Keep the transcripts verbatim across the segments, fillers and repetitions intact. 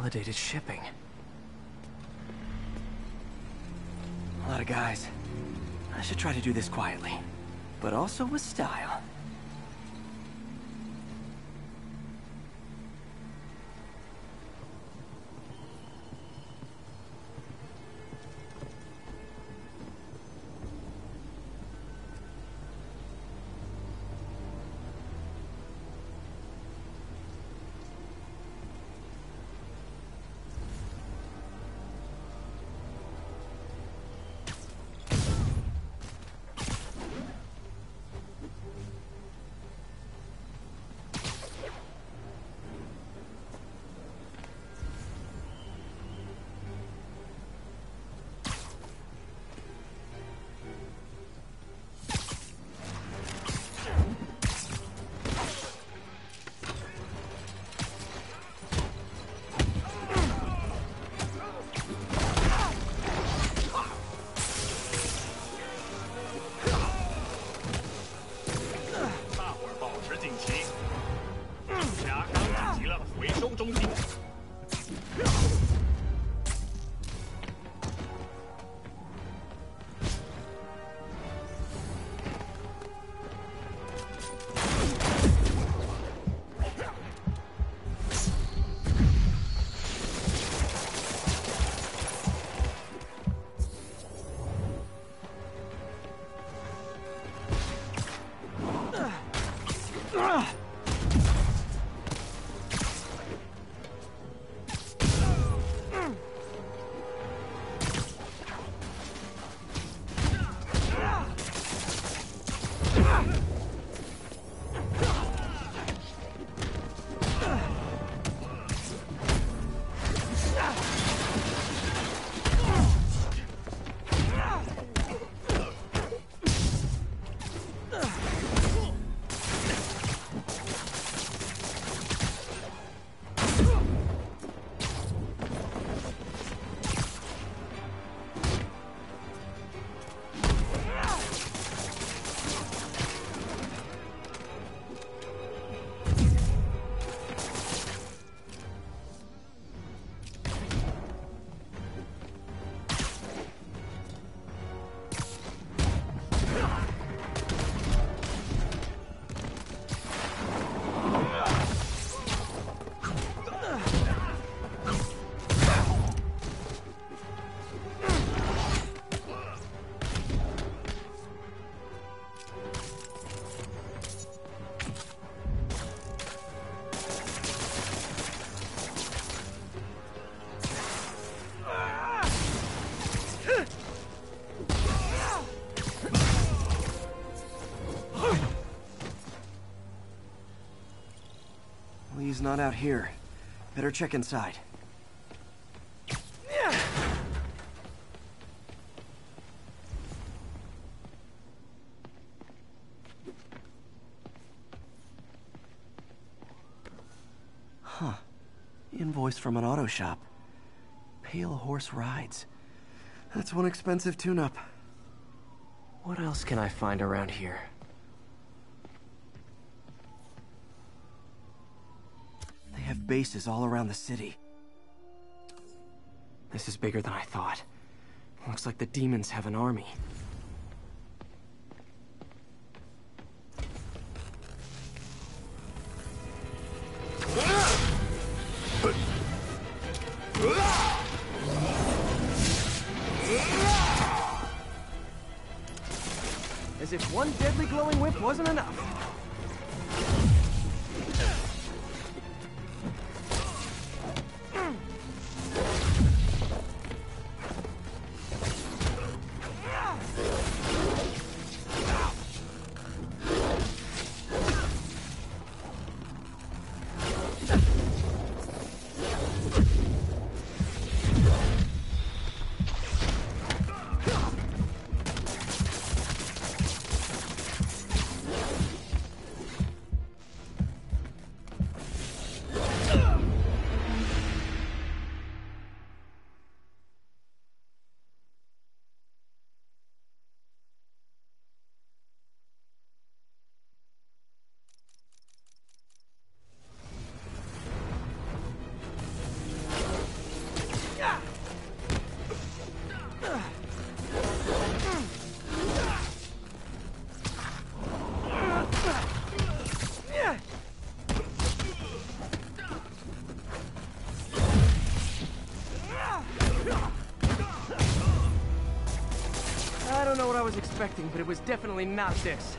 Consolidated shipping. A lot of guys. I should try to do this quietly, but also with style. He's not out here. Better check inside. Huh. Invoice from an auto shop. Pale Horse Rides. That's one expensive tune-up. What else can I find around here? They have bases all around the city. This is bigger than I thought. Looks like the demons have an army. As if one deadly glowing whip wasn't enough. don't know what I was expecting, but it was definitely not this.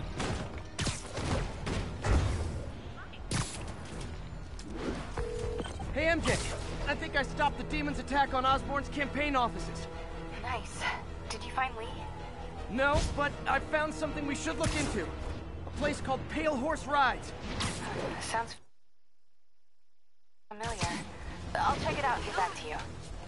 Hey, M J. I think I stopped the demon's attack on Osborn's campaign offices. Nice. Did you find Lee? No, but I found something we should look into. A place called Pale Horse Rides. Sounds familiar. I'll check it out and get back to you.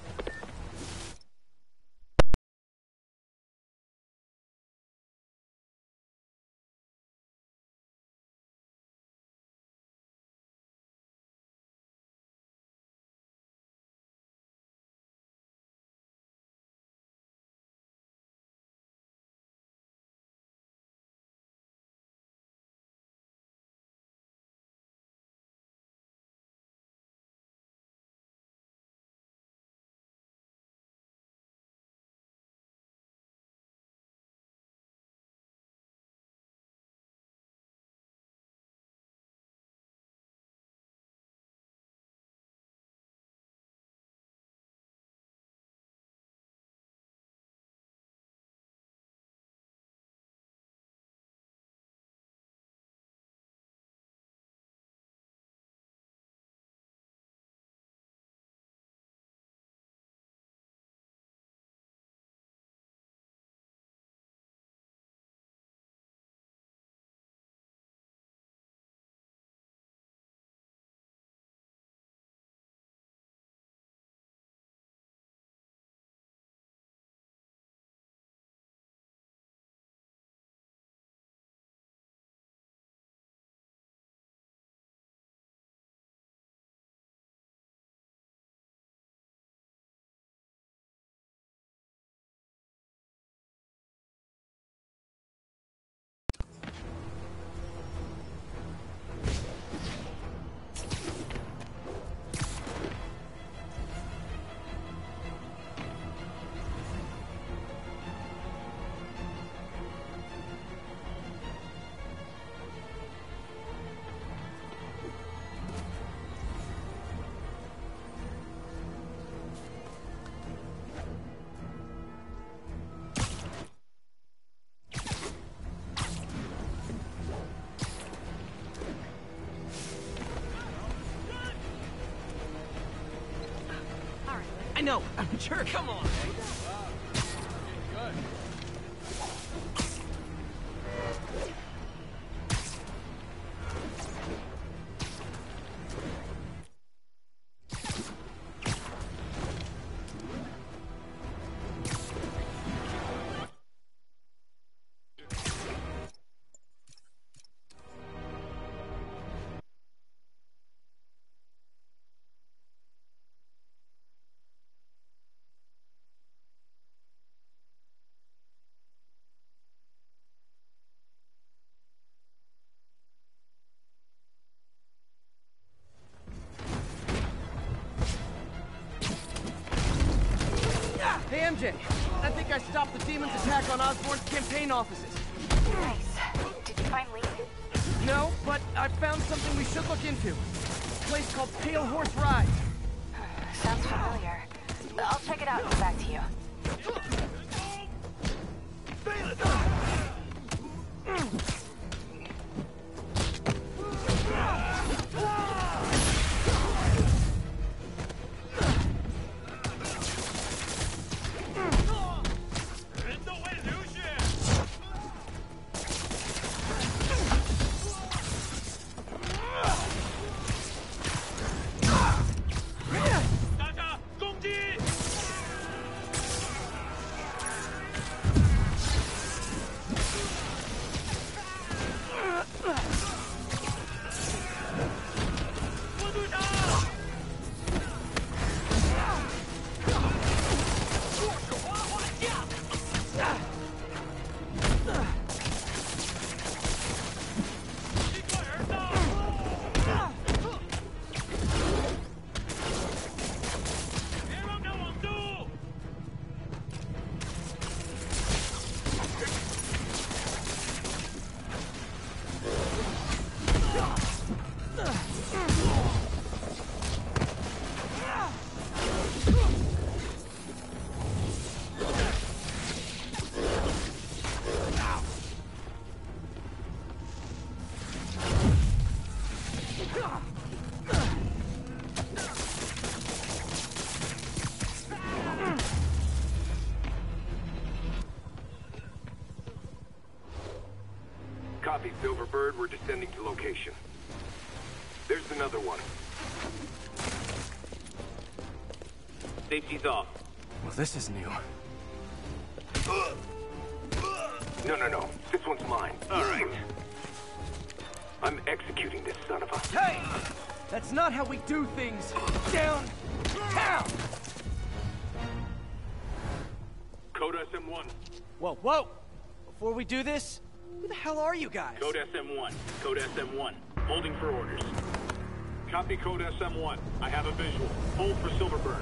I know, I'm a jerk. Come on, man. Good. Hey, M J. I think I stopped the demon's attack on Osborn's campaign offices. Nice. Did you find Lee? No, but I found something we should look into. A place called Pale Horse Rides. Sounds familiar. I'll check it out and get back to you. Copy, Silverbird. We're descending to location. There's another one. Safety's off. Well, this is new. No, no, no. This one's mine. All right. I'm executing this son of a... Hey! That's not how we do things down town! Code S M one. Whoa, whoa! Before we do this, who the hell are you guys? Code S M one. Code S M one. Holding for orders. Copy Code S M one. I have a visual. Hold for Silverbird.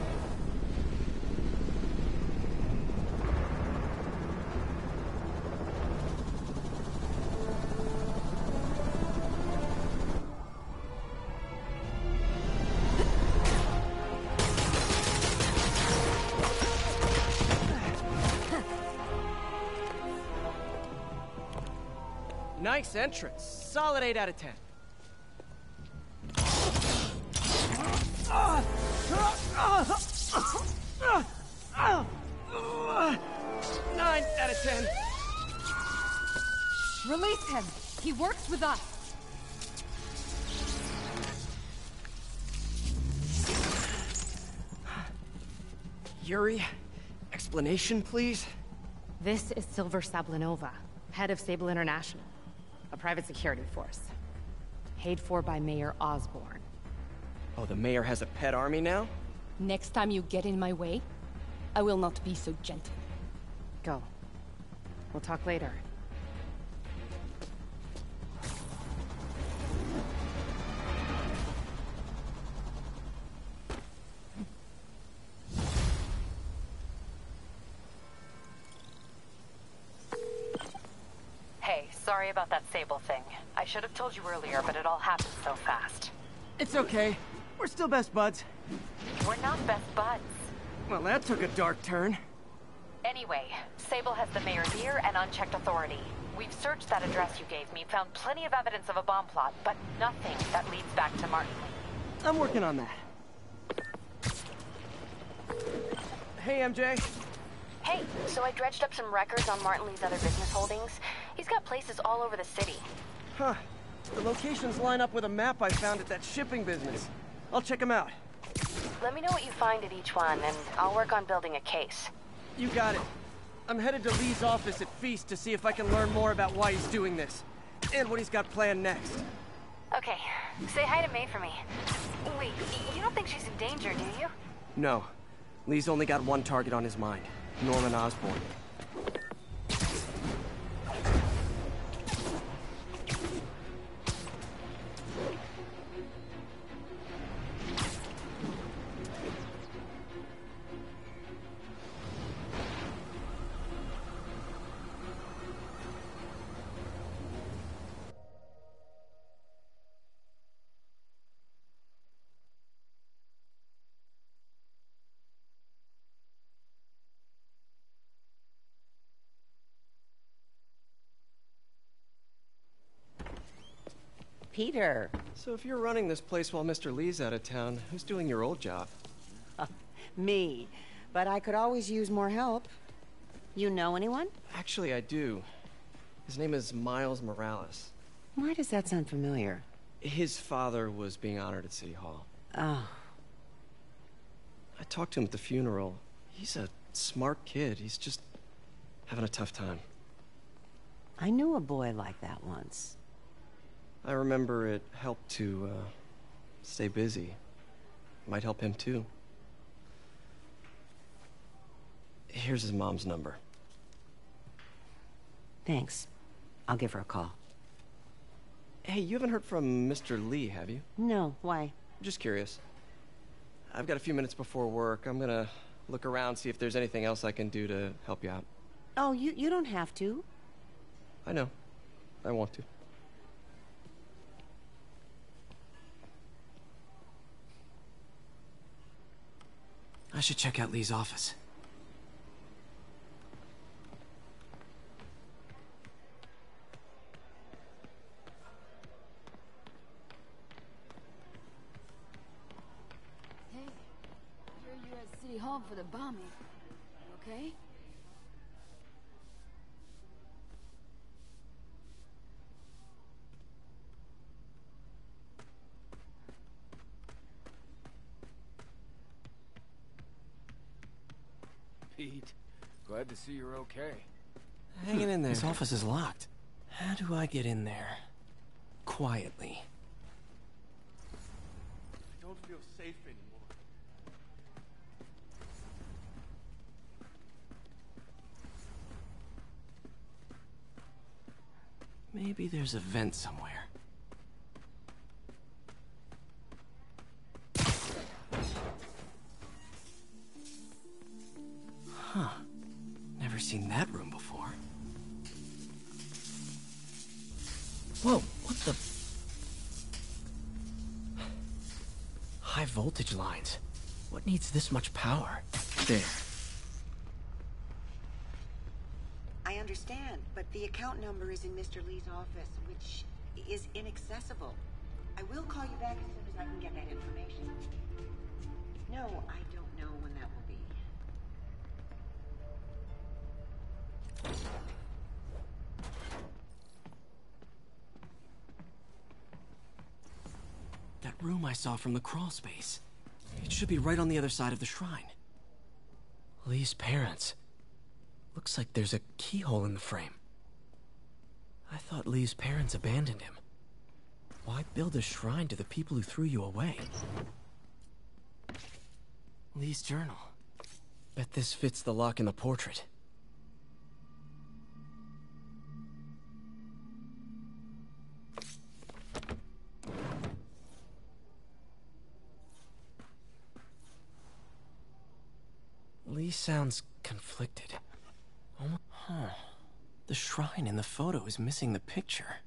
Nice entrance. Solid eight out of ten. nine out of ten. Release him. He works with us. Yuri, explanation, please? This is Silver Sablinova, head of Sable International, a private security force. Paid for by Mayor Osborn. Oh, the mayor has a pet army now? Next time you get in my way, I will not be so gentle. Go. We'll talk later. Hey, sorry about that Sable thing. I should have told you earlier, but it all happened so fast. It's okay. We're still best buds. We're not best buds. Well, that took a dark turn. Anyway, Sable has the mayor's ear and unchecked authority. We've searched that address you gave me, found plenty of evidence of a bomb plot, but nothing that leads back to Martin Lee. I'm working on that. Hey, M J. Hey, so I dredged up some records on Martin Lee's other business holdings. He's got places all over the city. Huh. The locations line up with a map I found at that shipping business. I'll check them out. Let me know what you find at each one, and I'll work on building a case. You got it. I'm headed to Lee's office at Feast to see if I can learn more about why he's doing this. And what he's got planned next. Okay, say hi to May for me. Wait, you don't think she's in danger, do you? No. Lee's only got one target on his mind. Norman Osborn. Peter. So if you're running this place while Mister Lee's out of town, who's doing your old job? Me. But I could always use more help. You know anyone? Actually, I do. His name is Miles Morales. Why does that sound familiar? His father was being honored at City Hall. Oh. I talked to him at the funeral. He's a smart kid. He's just having a tough time. I knew a boy like that once. I remember it helped to, uh, stay busy. Might help him, too. Here's his mom's number. Thanks. I'll give her a call. Hey, you haven't heard from Mister Lee, have you? No, why? Just curious. I've got a few minutes before work. I'm gonna look around, see if there's anything else I can do to help you out. Oh, you, you don't have to. I know. I want to. I should check out Lee's office. Hey, here you at City Hall for the bombing. You okay? Glad to see you're okay. Hanging in there. This office is locked. How do I get in there? Quietly. I don't feel safe anymore. Maybe there's a vent somewhere. Huh. Never seen that room before. Whoa, what the... High voltage lines. What needs this much power? There. I understand, but the account number is in Mister Lee's office, which is inaccessible. I will call you back as soon as I can get that information. No, I don't know when that will be. That room I saw from the crawl space. It should be right on the other side of the shrine. Lee's parents. Looks like there's a keyhole in the frame. I thought Lee's parents abandoned him. Why build a shrine to the people who threw you away? Lee's journal. Bet this fits the lock in the portrait. Lee sounds conflicted. Oh, huh. The shrine in the photo is missing the picture.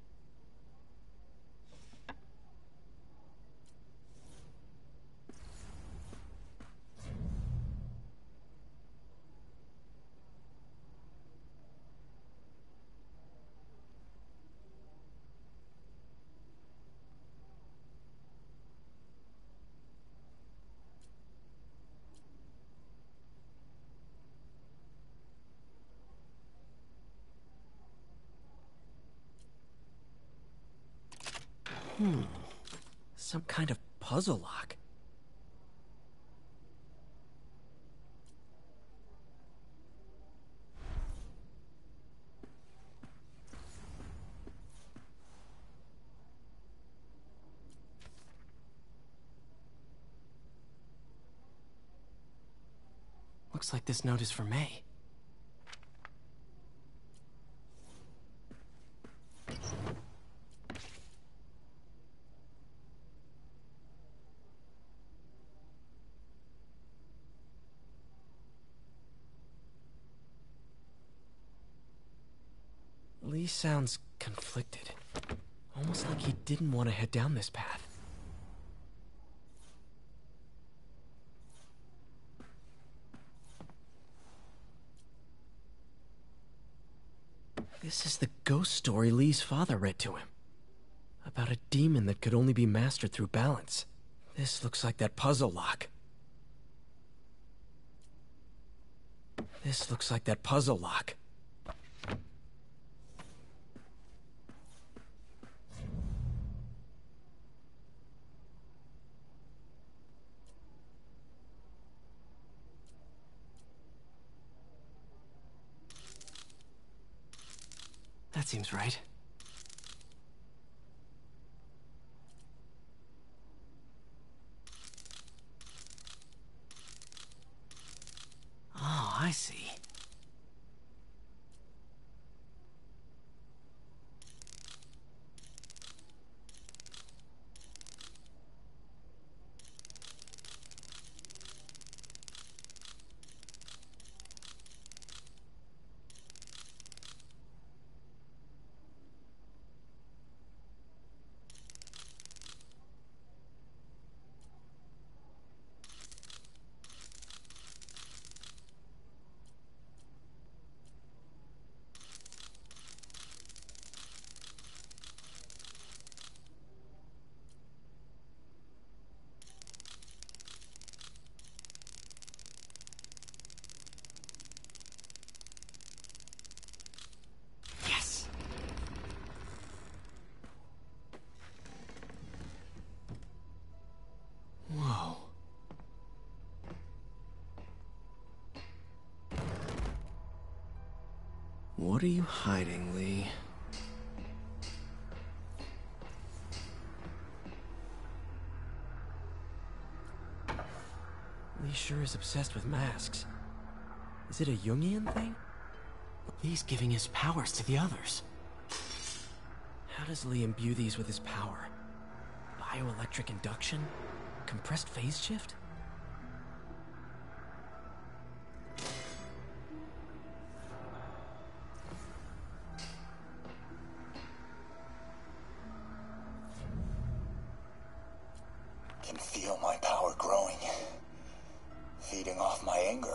Hmm. Some kind of puzzle lock. Looks like this note is for May. Lee sounds conflicted. Almost like he didn't want to head down this path. This is the ghost story Lee's father read to him. About a demon that could only be mastered through balance. This looks like that puzzle lock. This looks like that puzzle lock. That seems right. Oh, I see. What are you hiding, Lee? Lee sure is obsessed with masks. Is it a Jungian thing? Lee's giving his powers to the others. How does Lee imbue these with his power? Bioelectric induction? Compressed phase shift? Can feel my power growing, feeding off my anger.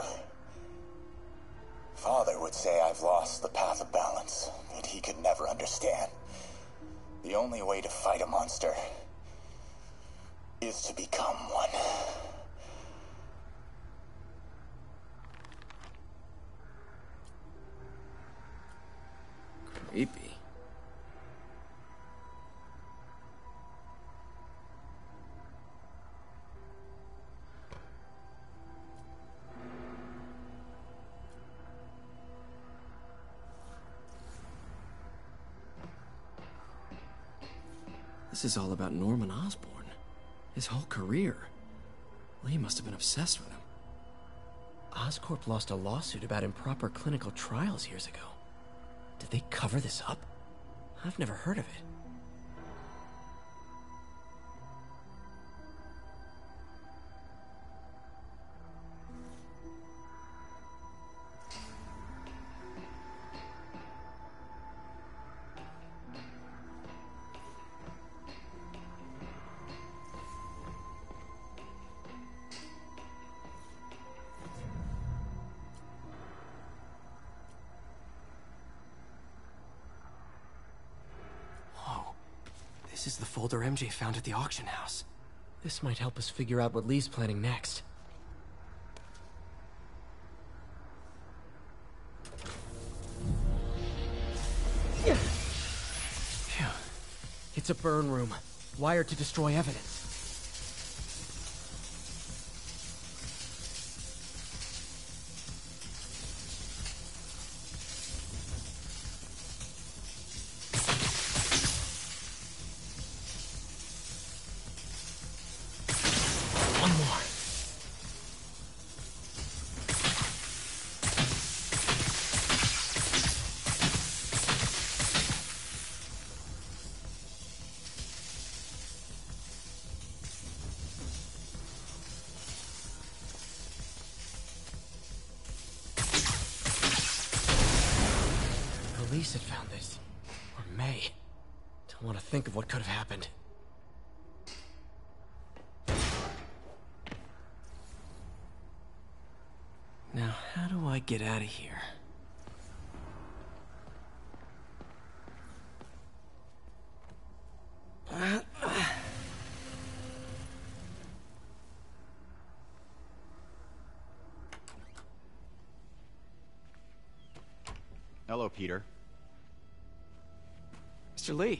Father would say I've lost the path of balance, that he could never understand. The only way to fight a monster is to become one. Creepy. This is all about Norman Osborn. His whole career. Lee must have been obsessed with him. Oscorp lost a lawsuit about improper clinical trials years ago. Did they cover this up? I've never heard of it. This is the folder M J found at the auction house. This might help us figure out what Lee's planning next. Phew. It's a burn room, wired to destroy evidence. Police had found this. Or May. Don't want to think of what could have happened. Now, how do I get out of here? Hello, Peter. Mister Lee.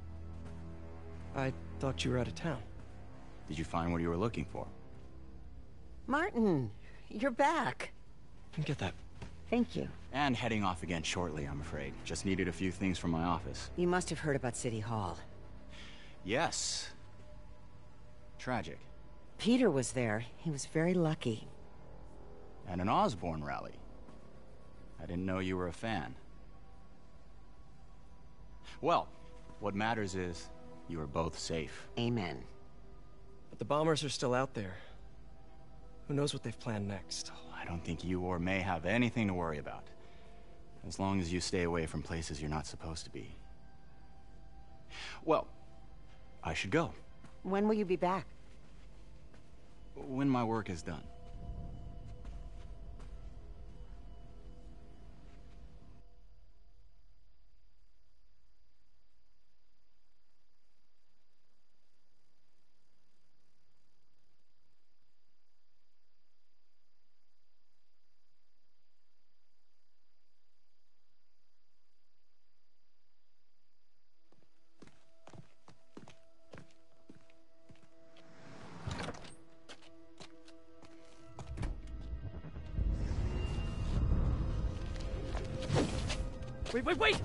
I thought you were out of town. Did you find what you were looking for? Martin, you're back. Get that. Thank you. And heading off again shortly, I'm afraid. Just needed a few things from my office. You must have heard about City Hall. Yes. Tragic. Peter was there. He was very lucky. At an Osborn rally. I didn't know you were a fan. Well, what matters is you are both safe. Amen. But the bombers are still out there. Who knows what they've planned next? I don't think you or May have anything to worry about. As long as you stay away from places you're not supposed to be. Well, I should go. When will you be back? When my work is done. Wait, wait, wait!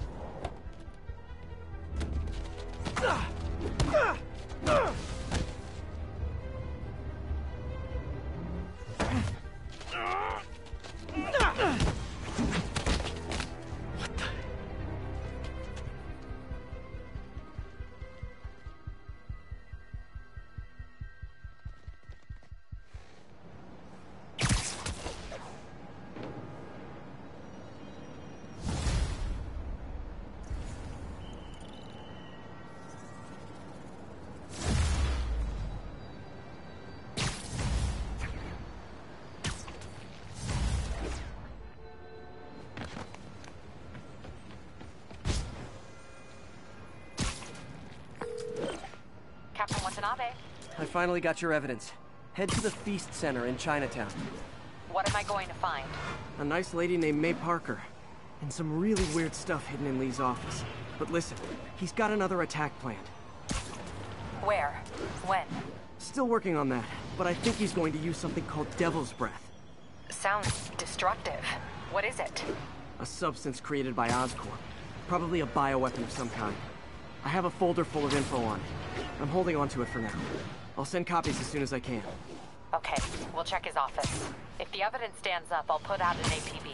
Captain Watanabe, I finally got your evidence. Head to the Feast Center in Chinatown. what am I going to find? A nice lady named May Parker. And some really weird stuff hidden in Lee's office. But listen, he's got another attack planned. Where? When? Still working on that, but I think he's going to use something called Devil's Breath. Sounds destructive. What is it? A substance created by Oscorp. Probably a bioweapon of some kind. I have a folder full of info on it. I'm holding on to it for now. I'll send copies as soon as I can. Okay, we'll check his office. If the evidence stands up, I'll put out an A P B.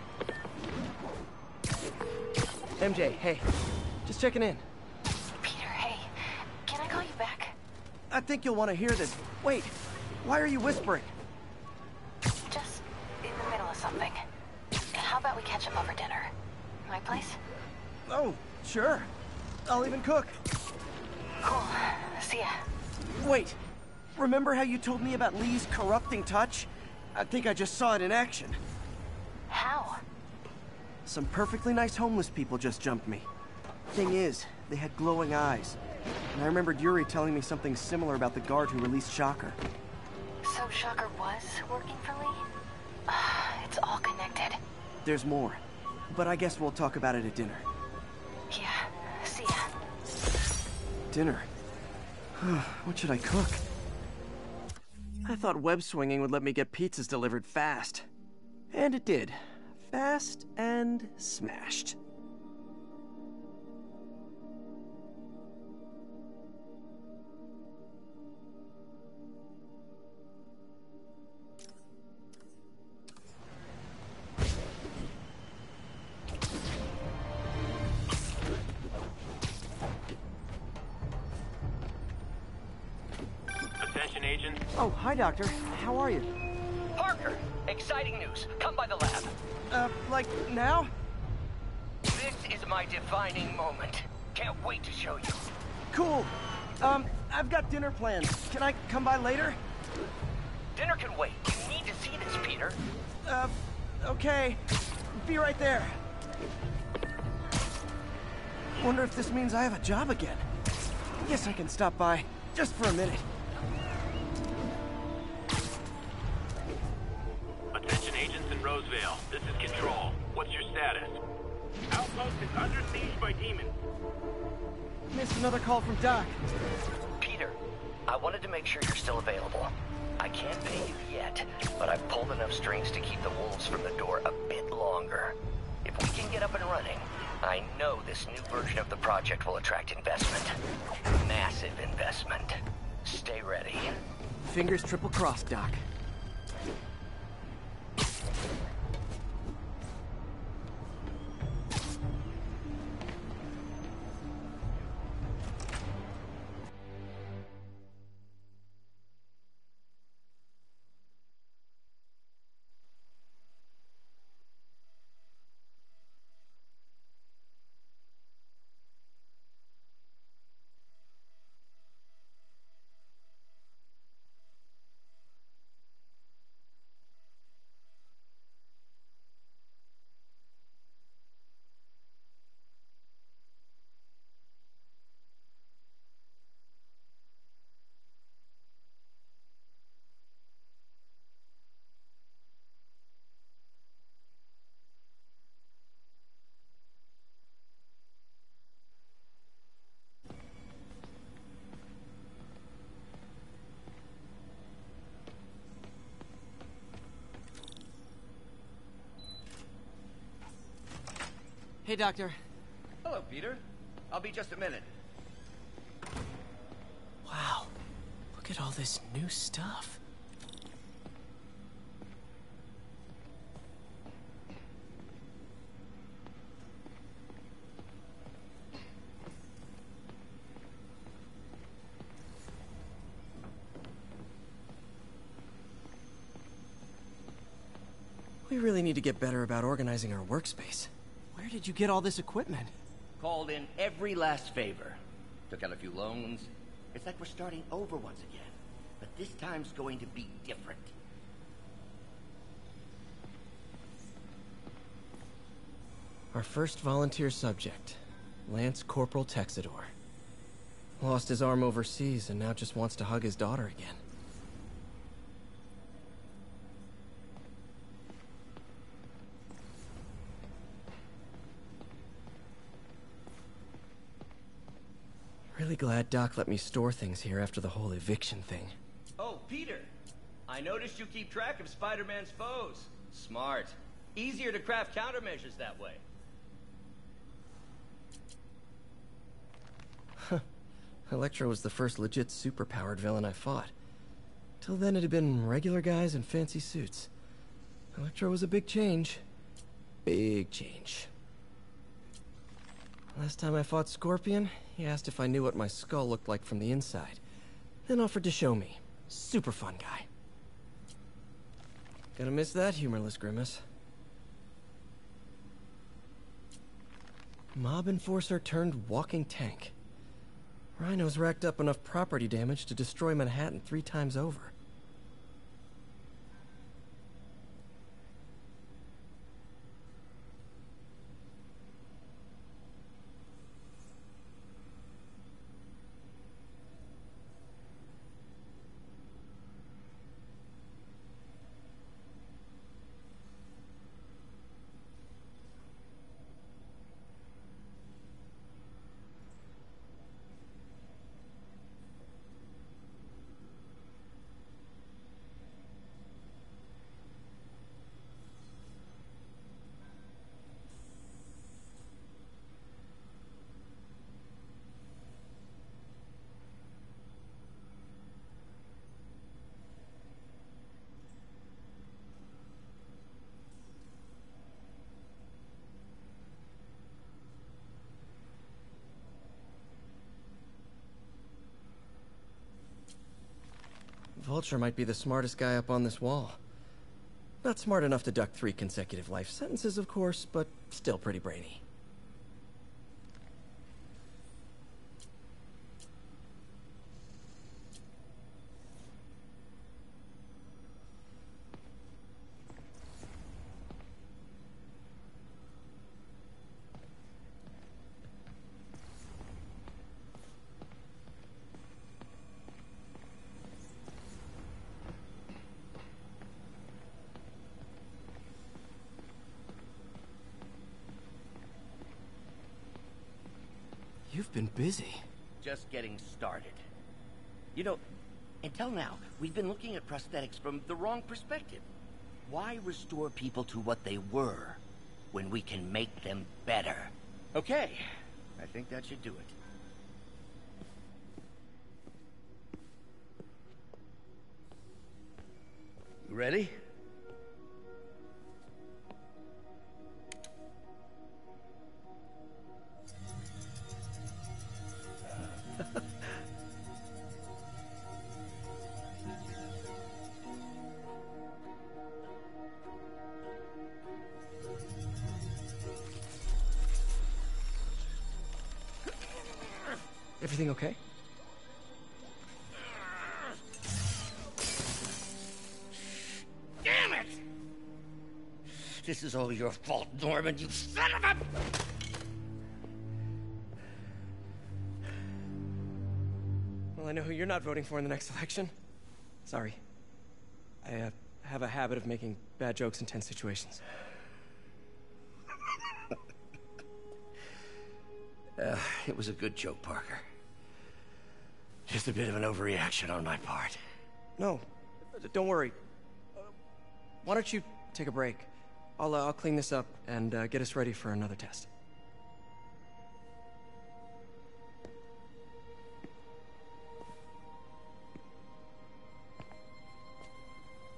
M J, hey. Just checking in. Peter, hey. Can I call you back? I think you'll want to hear this. Wait, why are you whispering? Just in the middle of something. How about we catch up over dinner? My place? Oh, sure. I'll even cook. Cool. See ya. Wait, remember how you told me about Lee's corrupting touch? I think I just saw it in action. How? Some perfectly nice homeless people just jumped me. Thing is, they had glowing eyes. And I remembered Yuri telling me something similar about the guard who released Shocker. So Shocker was working for Lee? It's all connected. There's more. But I guess we'll talk about it at dinner. Yeah, see ya. Dinner? What should I cook? I thought web swinging would let me get pizzas delivered fast. And it did. Fast and smashed. Attention, agent. Oh, hi, Doctor. How are you? Parker! Exciting news. Come by the lab. Uh, like, now? This is my defining moment. Can't wait to show you. Cool. Um, I've got dinner plans. Can I come by later? Dinner can wait. You need to see this, Peter. Uh, okay. Be right there. Wonder if this means I have a job again. Guess I can stop by, just for a minute. Attention agents in Rosevale. This is Control. What's your status? Outpost is under siege by demons. Missed another call from Doc. Peter, I wanted to make sure you're still available. I can't pay you yet, but I've pulled enough strings to keep the wolves from the door a bit longer. If we can get up and running, I know this new version of the project will attract investment. Massive investment. Stay ready. Fingers triple crossed, Doc. Hey, Doctor. Hello, Peter. I'll be just a minute. Wow. Look at all this new stuff. We really need to get better about organizing our workspace. Where did you get all this equipment? Called in every last favor. Took out a few loans. It's like we're starting over once again. But this time's going to be different. Our first volunteer subject, Lance Corporal Texidor. Lost his arm overseas and now just wants to hug his daughter again. Really glad Doc let me store things here after the whole eviction thing. Oh, Peter. I noticed you keep track of Spider-Man's foes. Smart. Easier to craft countermeasures that way. Huh. Electro was the first legit superpowered villain I fought. Till then it had been regular guys in fancy suits. Electro was a big change. Big change. Last time I fought Scorpion, he asked if I knew what my skull looked like from the inside, then offered to show me. Super fun guy. Gonna miss that humorless grimace. Mob enforcer turned walking tank. Rhino's racked up enough property damage to destroy Manhattan three times over. Vulture might be the smartest guy up on this wall. Not smart enough to duck three consecutive life sentences, of course, but still pretty brainy. You've been busy. Just getting started. You know, until now, we've been looking at prosthetics from the wrong perspective. Why restore people to what they were when we can make them better? Okay, I think that should do it. You ready? Everything okay? Damn it! This is all your fault, Norman, you son of a... Well, I know who you're not voting for in the next election. Sorry. I uh, have a habit of making bad jokes in tense situations. Uh, it was a good joke, Parker. Just a bit of an overreaction on my part. No, don't worry. Uh, why don't you take a break? I'll, uh, I'll clean this up and uh, get us ready for another test.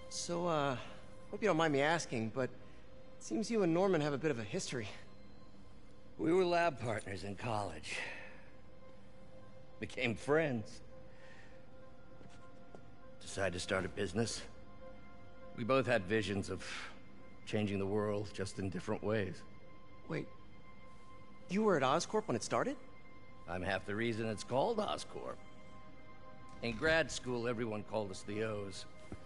So, uh, hope you don't mind me asking, but it seems you and Norman have a bit of a history. We were lab partners in college. Became friends. Decided to start a business. We both had visions of changing the world, just in different ways. Wait, you were at Oscorp when it started? I'm half the reason it's called Oscorp. In grad school, everyone called us the O's.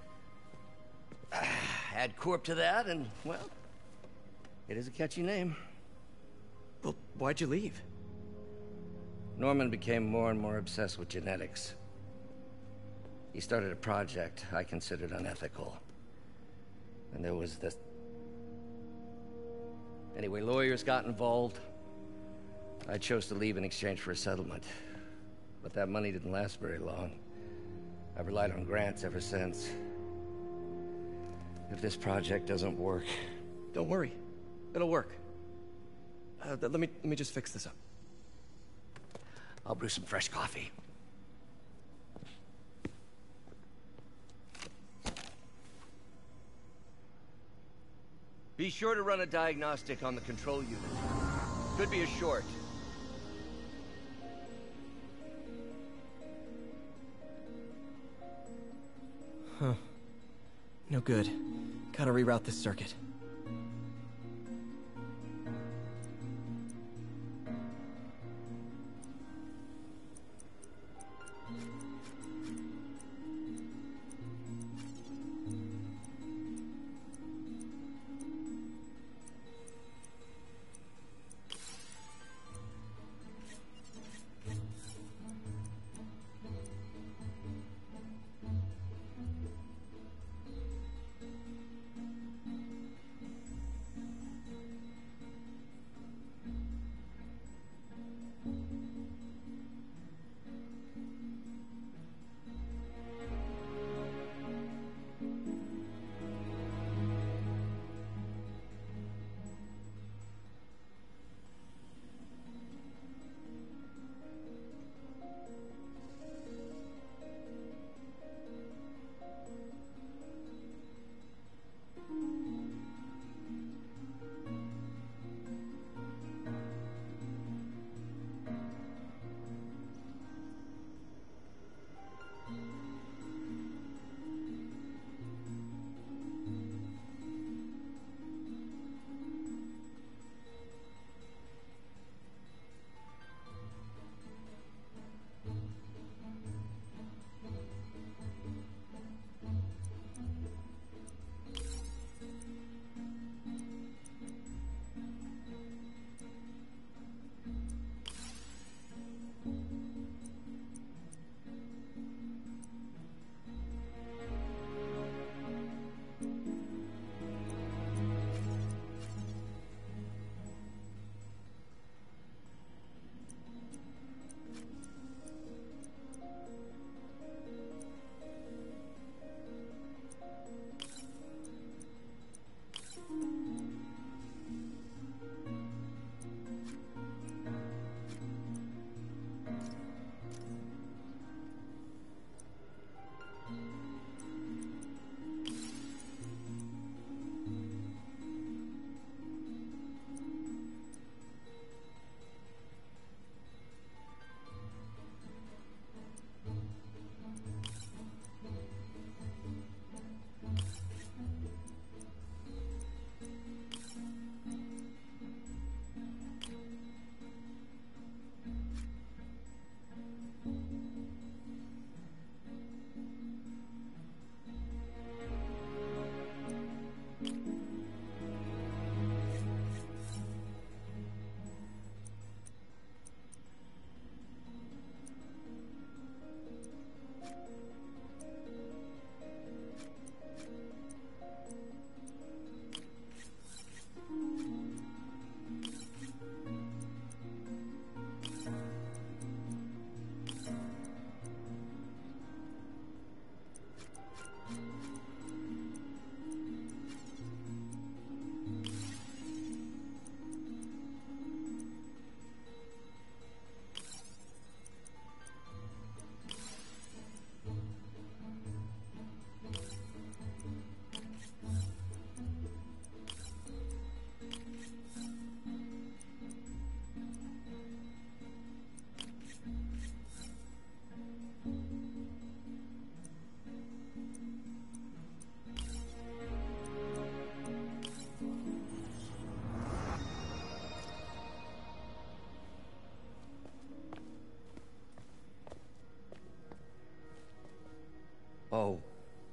Add Corp to that, and, well, it is a catchy name. Well, why'd you leave? Norman became more and more obsessed with genetics. He started a project I considered unethical. And there was this... Anyway, lawyers got involved. I chose to leave in exchange for a settlement. But that money didn't last very long. I've relied on grants ever since. If this project doesn't work... Don't worry. It'll work. Uh, let me, let me just fix this up. I'll brew some fresh coffee. Be sure to run a diagnostic on the control unit. Could be a short. Huh. No good. Gotta reroute this circuit.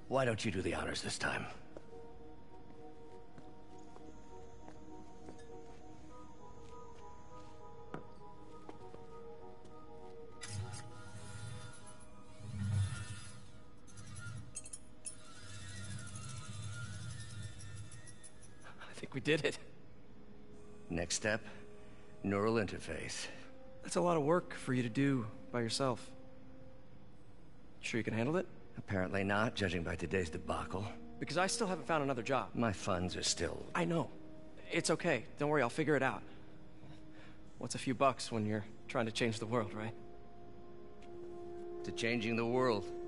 Why don't you do the honors this time? I think we did it. Next step, neural interface. That's a lot of work for you to do by yourself. Sure you can handle it? Apparently not, judging by today's debacle. Because I still haven't found another job. My funds are still... I know. It's okay. Don't worry, I'll figure it out. What's a few bucks when you're trying to change the world, right? To changing the world.